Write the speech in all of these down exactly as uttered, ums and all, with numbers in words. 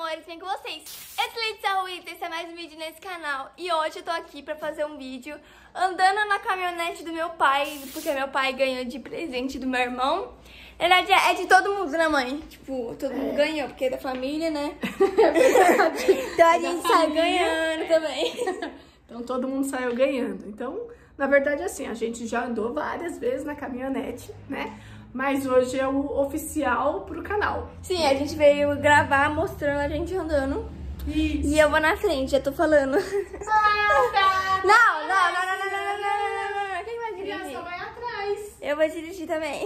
amores, vem com vocês. Eu sou Letícia Ruiz, esse é mais um vídeo nesse canal. E hoje eu tô aqui pra fazer um vídeo andando na caminhonete do meu pai, porque meu pai ganhou de presente do meu irmão. Na verdade é de todo mundo, né, mãe? Tipo, todo mundo é. ganhou, porque é da família, né? É verdade. Então a gente sai ganhando também. Então todo mundo saiu ganhando. Então, na verdade, assim, a gente já andou várias vezes na caminhonete, né? Mas hoje é o oficial pro canal. Sim, a gente veio gravar mostrando a gente andando. Isso. E eu vou na frente, já tô falando. Ah, tá. Não, não, não, não, não, não, não, não, não, não. Quem vai dirigir? Só vai atrás. Eu vou dirigir também.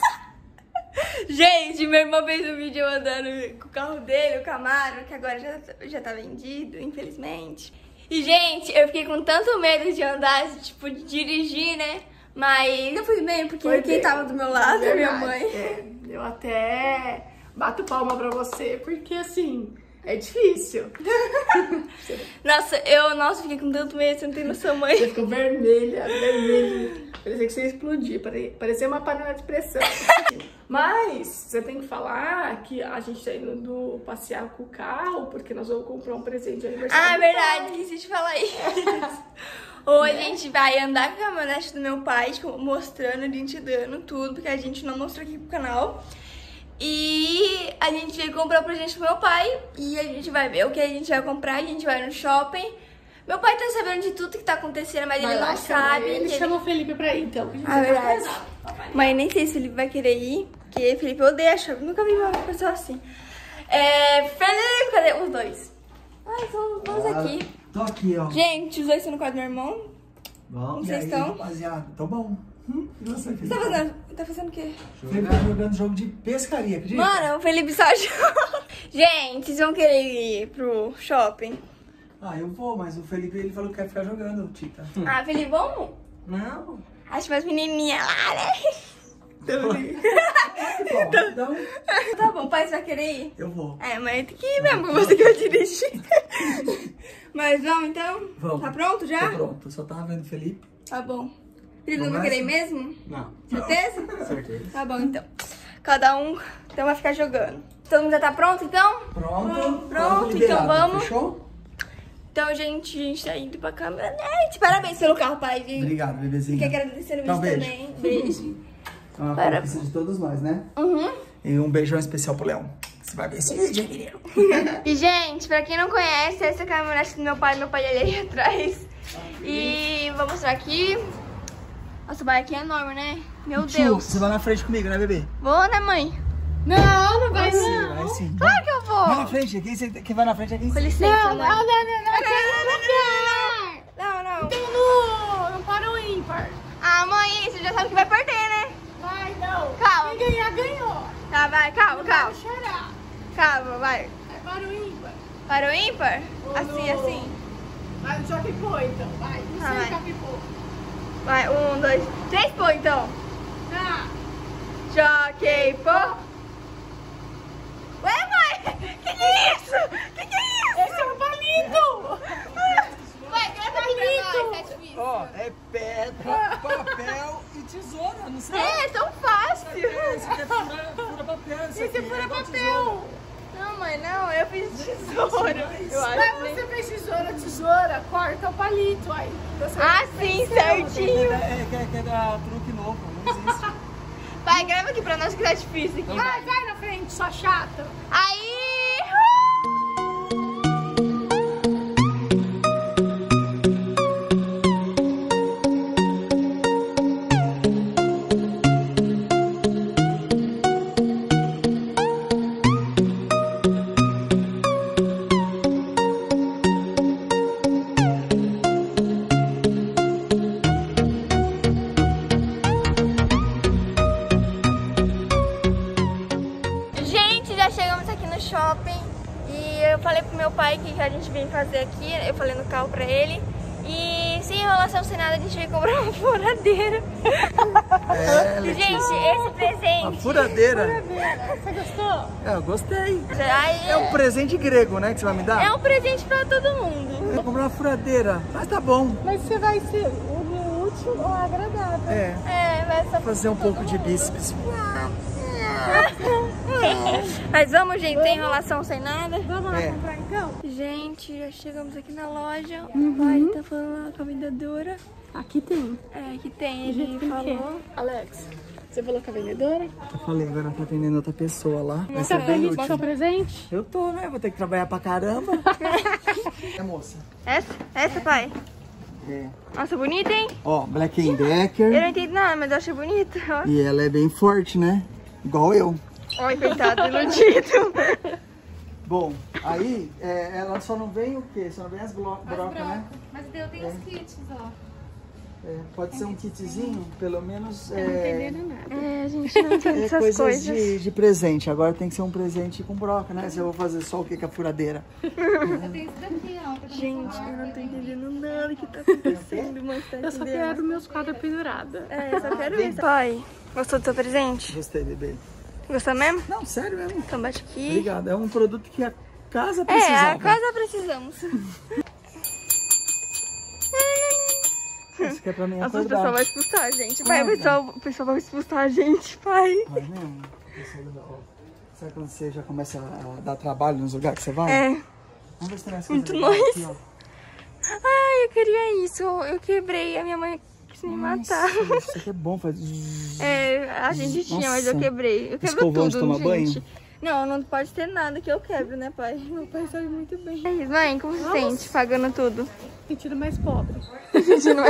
Gente, meu irmão fez um vídeo andando com o carro dele, o Camaro, que agora já, já tá vendido, infelizmente. E, gente, eu fiquei com tanto medo de andar, tipo, de dirigir, né? Mas eu fui bem, porque Foi quem bem. tava do meu lado é minha mãe. É, eu até bato palma pra você, porque assim, é difícil. Nossa, eu nossa, fiquei com tanto medo, você não tem noção, mãe. Você ficou vermelha, vermelha. Parecia que você ia explodir, parecia uma panela de pressão. Mas você tem que falar que a gente tá indo do, passear com o carro, porque nós vamos comprar um presente de aniversário. Ah, é verdade, esqueci de falar isso. Hoje a gente vai andar com a caminhonete do meu pai, tipo, mostrando, a gente dando tudo, porque a gente não mostrou aqui pro canal. E a gente veio comprar o presente pro meu pai e a gente vai ver o que a gente vai comprar, a gente vai no shopping. Meu pai tá sabendo de tudo que tá acontecendo, mas vai ele lá, não sabe. Ele que chamou ele... o Felipe pra ir, então. Que a gente ah, verdade. Tá mas nem sei se o Felipe vai querer ir, porque o Felipe odeia shopping, nunca vi uma pessoa assim. É... Felipe, cadê os dois? Ai, são os dois ah, aqui. Tô aqui, ó. Gente, os dois estão no quarto do meu irmão. Bom, Vocês aí, estão? rapaziada, tô bom. Hum, e você, Felipe? Você tá fazendo, tá fazendo o quê? Felipe tá jogando jogo de pescaria, acredita? Mano, o Felipe só joga. Gente, vocês vão querer ir pro shopping? Ah, eu vou, mas o Felipe, ele falou que quer ficar jogando, Tita. Ah, Felipe, vamos? Não. Acho umas menininhas lá, né? Bom, então, Tá bom, pai, você vai querer ir? eu vou. É, mas tem que ir mesmo, você que vai dirigir. Mas vamos então? Vamos. Tá pronto já? Tô pronto, eu só tava vendo o Felipe. Tá bom. Felipe, não Vamos vai querer ir nessa? mesmo? Não. Certeza? Certeza. Tá bom, então. Cada um então vai ficar jogando. Todo mundo já tá pronto, então? Pronto. Pronto, liberado, então vamos. Fechou? Então, gente, a gente tá indo pra caminhonete. Parabéns pelo carro, pai. Obrigado, bebezinho. Quer agradecer no Então, vídeo beijo. também. Beijo. É uma Para- conquista de todos nós, né? Uhum. E um beijão especial pro Leão. Você vai ver esse vídeo, hein, menino? E, gente, pra quem não conhece, essa é a caminhonete do meu pai. Meu pai é ali atrás. E vou mostrar aqui. Nossa, o bar aqui é enorme, né? Meu Tio, Deus. você vai na frente comigo, né, bebê? Vou, né, mãe? Não, não vai Vai sim, não. vai sim. Claro que eu vou. Vai na frente, quem, você- quem vai na frente é quem Com você. licença, Não, mãe. não, não, não, Não, não. Tem no... Não para o ímpar. Ah, mãe, você já sabe que vai perder, né? Vai, não. Calma. Quem ganhar, ganhou. Tá, vai, calma, Não calma. vai chorar. Calma, vai. É para o ímpar. Para o ímpar? Ou Assim, no- assim. Vai no Jockey Pô, então. Vai. Não Ah, sei vai. o Jockey Pô. Vai, um, dois, três, pô, então. Tá. Jockey, pô. Ué, mãe? Que que é isso? Que que é isso? Esse é um palito. Vai, grava aqui pra nós, tá difícil. Ó, é pedra, papel e tesoura, não sei. É, tão fácil. Esse aqui é fura, fura papel, esse, Esse é aqui fura igual papel. tesoura. Não, mãe, não, eu fiz tesoura. Eu acho. Mas você fez tesoura, tesoura, corta o palito aí. Você Ah, sim, certinho. É, que é, que é da truque novo, não existe. Vai, grava aqui pra nós que tá difícil aqui. Vai, vai na frente, sua chata. Aí! Gente, já chegamos aqui no shopping e eu falei pro meu pai que a gente veio fazer aqui, eu falei no carro pra ele. E sem enrolação, sem nada, a gente veio comprar uma furadeira. É, E, gente, esse presente... Uma furadeira. Você gostou? É, eu gostei. Aí, É um presente grego, né, que você vai me dar? é um presente pra todo mundo. Eu vou comprar uma furadeira, mas tá bom. Mas você vai ser útil ou agradável. É, É, vai só fazer um pouco de bíceps. Mas vamos, gente, tem enrolação sem nada? Vamos lá É. comprar então? Gente, já chegamos aqui na loja. Uhum. O pai tá falando lá com a vendedora. Aqui tem. É, que tem, Do jeito ele que ele falou. quer. Alex, você falou com a vendedora? Eu falei, agora tá atendendo outra pessoa lá. Vai Você ser tá bem feliz com o seu útil. presente? Eu tô, né? Vou ter que trabalhar pra caramba. É, moça. Essa? Essa, pai? É. Nossa, bonita, hein? Ó, Black and Eu não Decker. entendi nada, mas eu achei bonita. ó. E ela é bem forte, né? Igual eu. Oi, coitado, iludido. Bom, aí é, ela só não vem o quê? Só não vem as blo- brocas, né? Mas eu tenho os kits, ó. É, pode ser um kitzinho, pelo menos. Não É, entendendo nada. É, a gente não entende é essas coisas coisas. de, de presente. Agora tem que ser um presente com broca, né? Se eu vou fazer só o que com a furadeira. Eu tenho isso daqui, ó. que eu tô Gente, falando. eu não tô entendendo nada do que tá acontecendo, mas tá Eu só entendendo. quero meus quadros pendurados. É, eu só quero isso. Pai, gostou do seu presente? Gostei, bebê. Gostou mesmo? Não, sério mesmo. Então bate aqui. Obrigado. É um produto que a casa É, precisava. a casa precisamos. Isso que é pra mim Nossa, o acordar. pessoal vai expulsar a gente. Pai, o Ah, pessoal, o pessoal vai expulsar a gente, pai. Vai mesmo? Isso é legal. Sabe quando você já começa a dar trabalho nos lugares que você vai? É. Vamos ver se tem mais Muito coisa legal nós. aqui, ó. Ai, eu queria isso. Eu quebrei, a minha mãe quis me matar. Nossa, isso aqui é bom, faz... zzz. É, a gente tinha, mas eu Nossa. quebrei. Eu quebro Escovão de tudo, tomar gente. banho? Não, não pode ter nada que eu quebro, né, pai? Meu pai sabe muito bem. É isso, mãe, como se sente pagando tudo? Sentido mais pobre. Gente, não vai...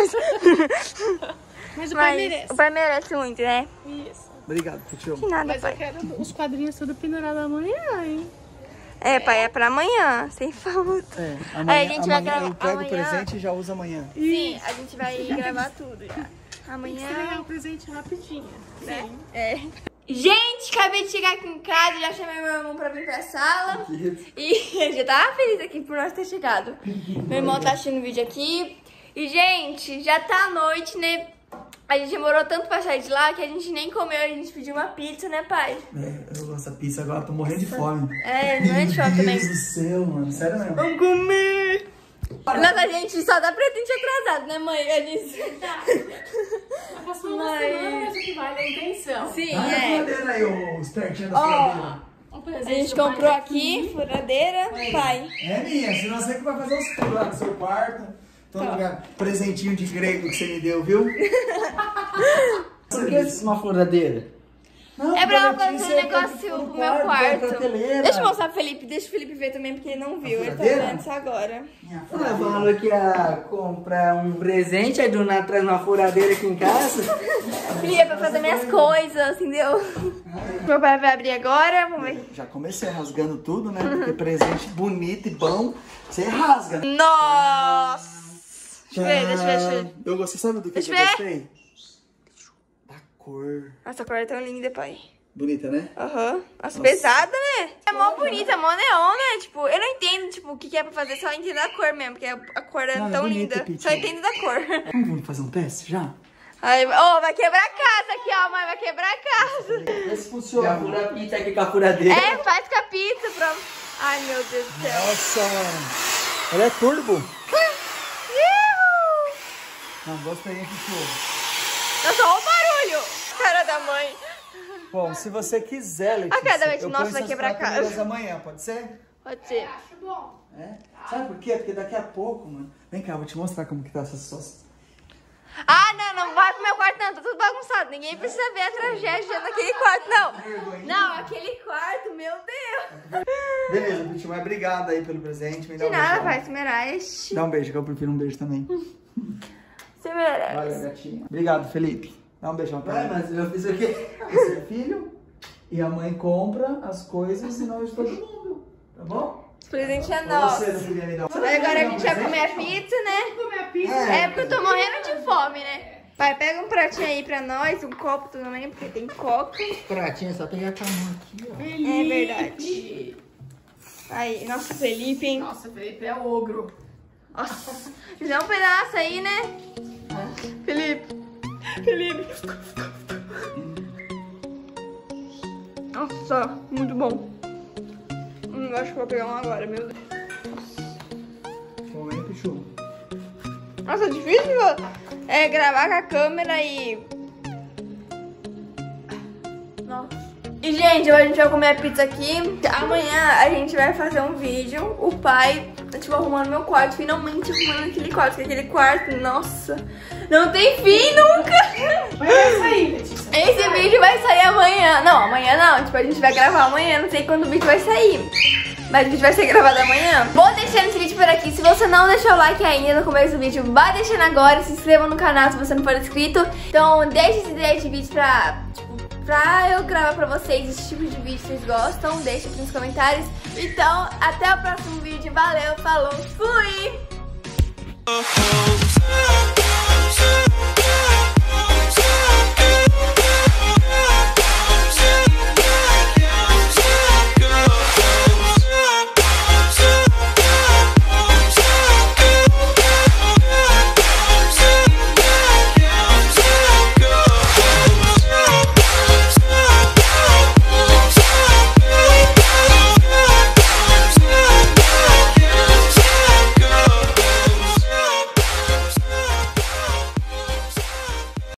Mas o pai Mas merece. o pai merece muito, né? Isso. Obrigado, Tio. Que nada, Mas eu pai. quero os quadrinhos tudo pendurado amanhã, hein? É, pai, é pra amanhã, sem falta. É, amanhã, Aí a gente vai amanhã gravar- eu pego amanhã- o presente e já uso amanhã. Sim, a gente vai gravar tudo já. Tem que Amanhã... entregar o presente rapidinho, né? É. Gente, acabei de chegar aqui em casa, já chamei meu irmão pra vir pra sala. E ele já tava feliz aqui por nós ter chegado. Meu irmão tá assistindo o vídeo aqui. E, gente, já tá à noite, né? A gente demorou tanto pra sair de lá que a gente nem comeu, a gente pediu uma pizza, né, pai? É, eu gosto dessa pizza agora, tô morrendo de fome. É, não é de fome também. Meu Deus do céu, mano. Sério mesmo. Vamos comer! Nossa, gente, só dá presente atrasado, né, mãe? A gente... Passou uma Mãe. semana, mas o que vale é a intenção. Sim, Ah, é. a furadeira aí, o espertinho da Ó. furadeira. Um A presente gente do pai comprou tá aqui, furadeira, pai. É minha, senão você que vai fazer os furos lá no seu quarto. Todo lugar. Presentinho de grego que você me deu, viu? Por que uma furadeira? Não, É pra eu projetinho fazer um você negócio põe no pro meu põe na quarto. prateleira. Deixa eu mostrar pro Felipe, deixa o Felipe ver também, porque ele não viu. Ele tá furadeira? vendo isso agora. Minha Ela furadeira. falou que ia comprar um presente, aí do nada traz uma furadeira aqui em casa. Felipe, é pra fazer minhas coisas, entendeu? Meu pai vai abrir agora, vamos ver. Já comecei rasgando tudo, né? Porque presente bonito e bom, você rasga, né? Nossa! Deixa eu ver, deixa eu ver, deixa eu ver. Eu gostei, sabe do que, Deixa que eu eu ver. gostei? Da cor. Nossa, a cor é tão linda, pai. Bonita, né? Aham. Nossa, pesada, né? É mó bonita, mó neon, né? Tipo, eu não entendo, tipo, o que que é pra fazer, só entendo a cor mesmo, porque a a cor é Não, é tão bonita, linda. Pitty. Só entendo da cor. Vamos vamos fazer um teste já? Ai, ó, vai quebrar a casa aqui, ó, mãe, vai quebrar a casa. Vê se Já funciona. fura a pizza aqui com a furadeira. É, faz com a pizza, pronto. Ai, meu Deus do céu. Nossa, mano. Ela é turbo. Iu! Não, gostei, hein, Pichu? Nossa, olha o barulho. Cara da mãe. Bom, se você quiser, Letícia, A cada vez, eu nossa, ponho vai essas quebrar a prateleiras casa. amanhã, pode ser? Pode ser. É? Sabe por quê? Porque daqui a pouco, mano... Vem cá, eu vou te mostrar como que tá essas suas... Ah, não, não vai pro meu quarto, não. Tá tudo bagunçado. Ninguém precisa ver a tragédia naquele quarto, não. Não, aquele quarto, meu Deus. Beleza, Pichu, mas obrigado aí pelo presente. Me dá De um nada, beijão. pai, se merece. Dá um beijo, que eu prefiro um beijo também. Se merece. Valeu, gatinha. Obrigado, Felipe. Dá um beijão pra Vai, ele. mas eu fiz o quê? Você é filho e a mãe compra as coisas e nós todo mundo, tá bom? Esse presente é Ou nosso. você não queria me dar um... Aí agora a gente vai comer a pizza, né? Comer a pizza. É porque eu tô morrendo de fome, né? Pai, pega um pratinho aí pra nós, um copo também, porque tem coca. Pratinha, só pegar com a mão aqui, ó. É verdade. Aí, nossa, Felipe, hein? Nossa, Felipe é ogro. Nossa, fizer um pedaço aí, né? Felipe. Felipe. Nossa, muito bom. Hum, eu acho que vou pegar um agora, meu Deus. Bom, hein, Pichu? Nossa, é difícil é, gravar com a câmera e... Nossa. E, gente, hoje a gente vai comer a pizza aqui. Amanhã a gente vai fazer um vídeo. O pai tá, tipo, arrumando meu quarto. Finalmente arrumando aquele quarto. Porque aquele quarto, nossa, não tem fim nunca. Mas vai sair, Letícia. Esse vídeo vai sair amanhã. Não, amanhã não. Tipo, a gente vai gravar amanhã. Não sei quando o vídeo vai sair. Mas o vídeo vai ser gravado amanhã. Vou deixando esse vídeo por aqui. Se você não deixou o like ainda no começo do vídeo, vai deixando agora. Se inscreva no canal se você não for inscrito. Então deixa esse ideia de vídeo pra... Tipo, pra eu gravar pra vocês esse tipo de vídeo que vocês gostam. Deixa aqui nos comentários. Então, até o próximo vídeo. Valeu, falou, fui!